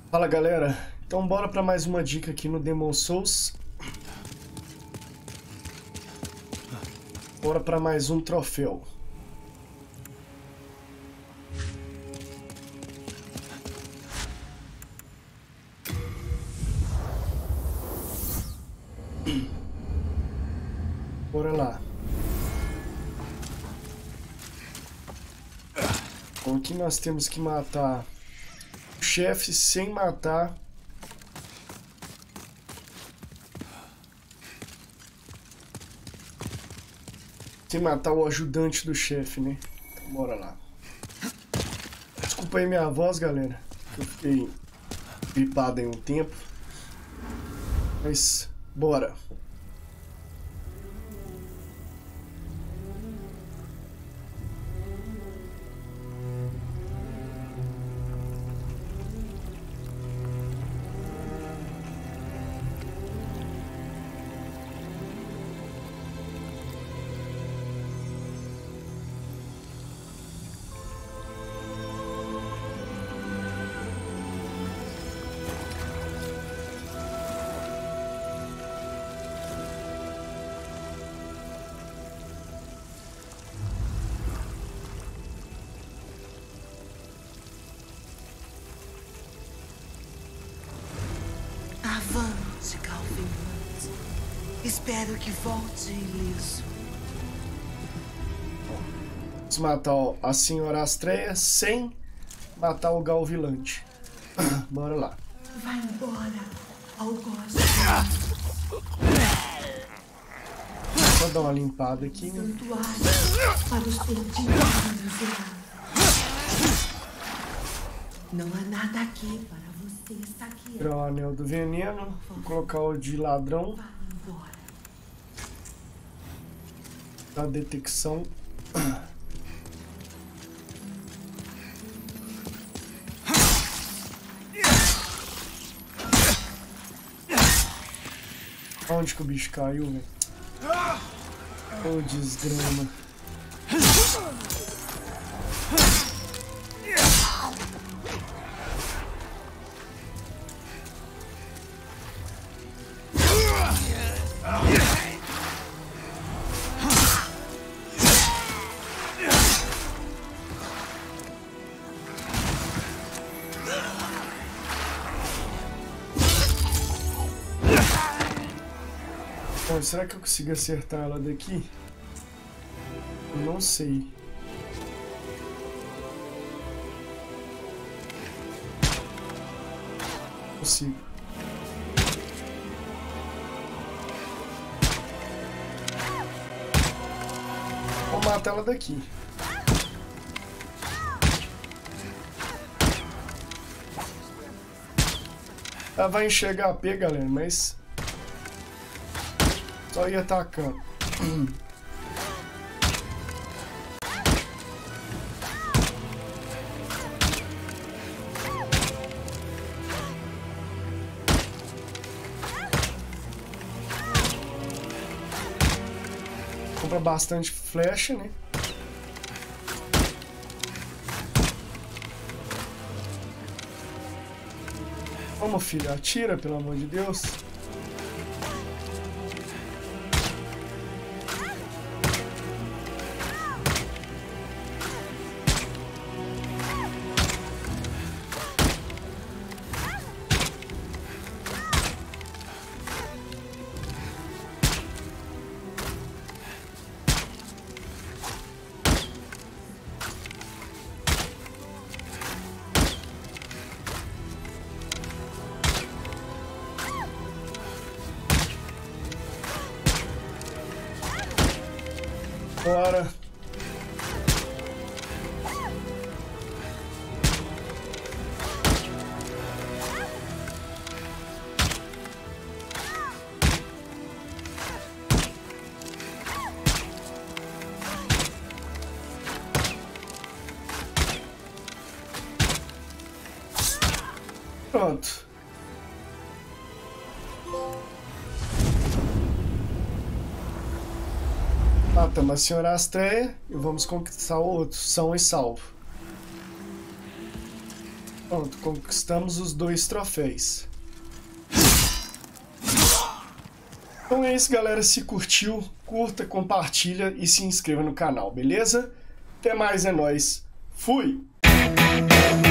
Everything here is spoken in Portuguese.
Fala galera, então bora para mais uma dica aqui no Demon Souls. Bora para mais um troféu. Bora lá. Então aqui nós temos que matar o chefe sem matar o ajudante do chefe, né? Então, bora lá. Desculpa aí minha voz, galera, que eu fiquei gripado em um tempo. Mas bora. Avance, Calvin. Espero que volte ileso. Vamos matar a senhora Astreia sem matar o Galvilante. Bora lá. Vai embora, algoz. Vou dar uma limpada aqui, né? Santuário para os perdidos e miseráveis. Não há nada aqui para você saquear. Tirar o anel do veneno, vou colocar o de ladrão Vai embora. da detecção. Onde que o bicho caiu, velho? Ô, desgrama. Bom, será que eu consigo acertar ela daqui? Eu não sei. Consigo. Vou matar ela daqui. Ela vai enxergar AP, galera, mas só ir atacando. Compra bastante flecha, né? Vamos, filho, atira, pelo amor de Deus. Bora. Pronto. Matamos a senhora Astreia e vamos conquistar o outro, são e salvo. Pronto, conquistamos os 2 troféus. Então é isso, galera. Se curtiu, curta, compartilha e se inscreva no canal, beleza? Até mais, é nóis. Fui!